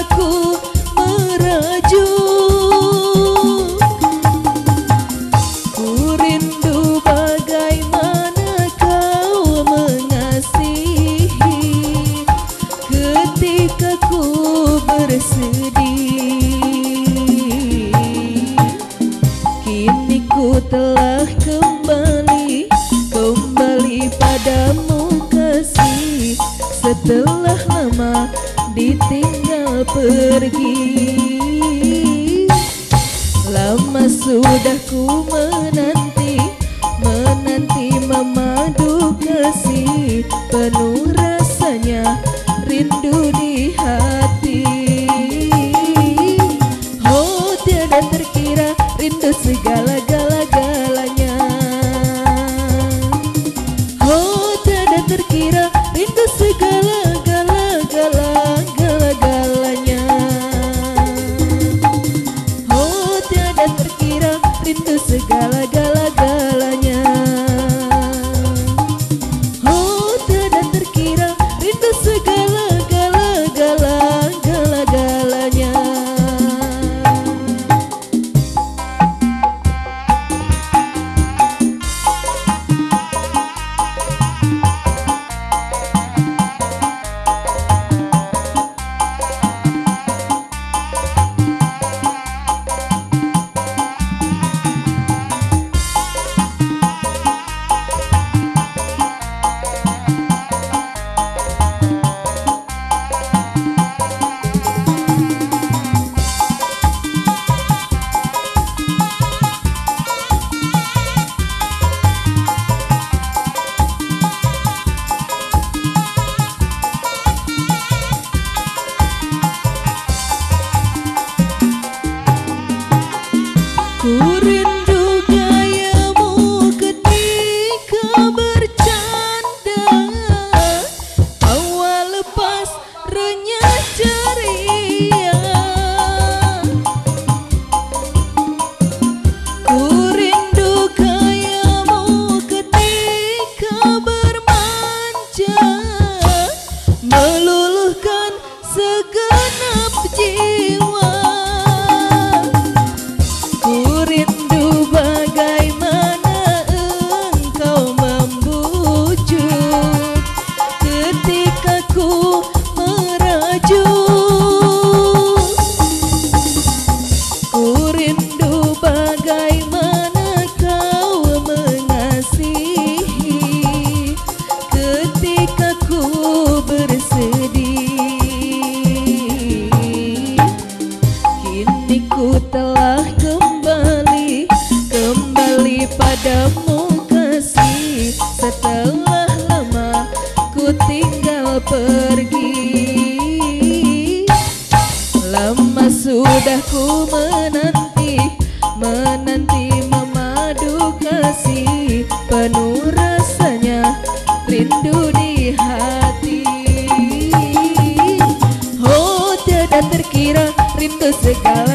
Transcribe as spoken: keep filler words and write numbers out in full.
ku merajuk. Ku rindu bagaimana kau mengasihi ketika ku bersedih. Kini ku telah kembali, kembali padamu kasih, setelah lama ditinggal pergi. Lama sudah ku menanti, menanti memadu kasih, penuh rasanya rindu di hati. Oh tiada terkira rindu segala-gala-galanya. Oh tiada terkira rindu segala-gala-gala-gala-galanya. Oh tiada terkira rindu segala-gala-galanya. Oh tiada terkira rindu segala-gala-gala-gala-galanya. Ku rindu gayamu ketika bercanda, awal lepas renyah ceria. Ku rindu gayamu ketika bermanja, meluluhkan segenap jiwa. Ku rindu bagaimana engkau membujuk ketika ku merajuk. Ku rindu bagaimana kau mengasihi ketika ku bersedih. Kini ku telah kembali, kembali padamu kasih, setelah lama ku tinggal pergi. Lama sudah ku menanti, menanti memadu kasih, penuh rasanya rindu di hati. Oh tiada terkira rindu segala